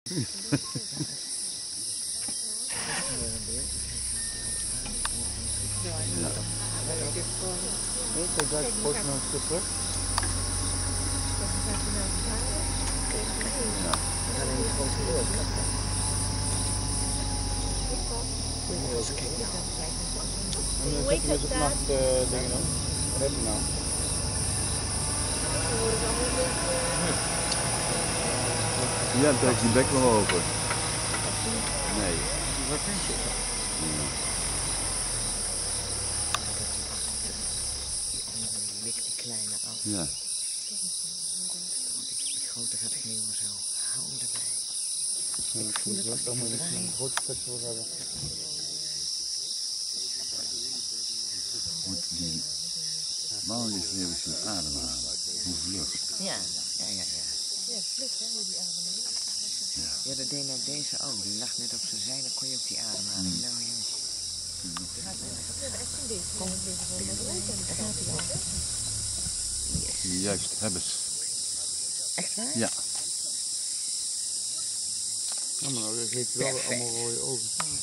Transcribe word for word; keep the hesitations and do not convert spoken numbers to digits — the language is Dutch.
Hoe heet het daar? Dingen dan? Wat heb je nou? Ja, dan trekt die bek wel open. Nee. Wat vind je? Likt die kleine af. Ja. Die grote gaat helemaal zo. Hou hem erbij. Ik voel het als die draaien. Want die mannetjes hebben ze ademhalen. Hoe vlug. Ja, ja, ja, ja. Ja, vlug hè, hoe die ademhaling. Ja. Ja, dat deed net deze ook. Die lag net op zijn zij, dan kon je ook die ademhaling. Hmm. Nou, jeetje. Ja, echt een beetje. Kom een beetje van de rood en Daar gaat hij al. Yes. Juist, hebben ze. Echt waar? Ja. Ja, maar nou, dat geeft wel allemaal rode ogen.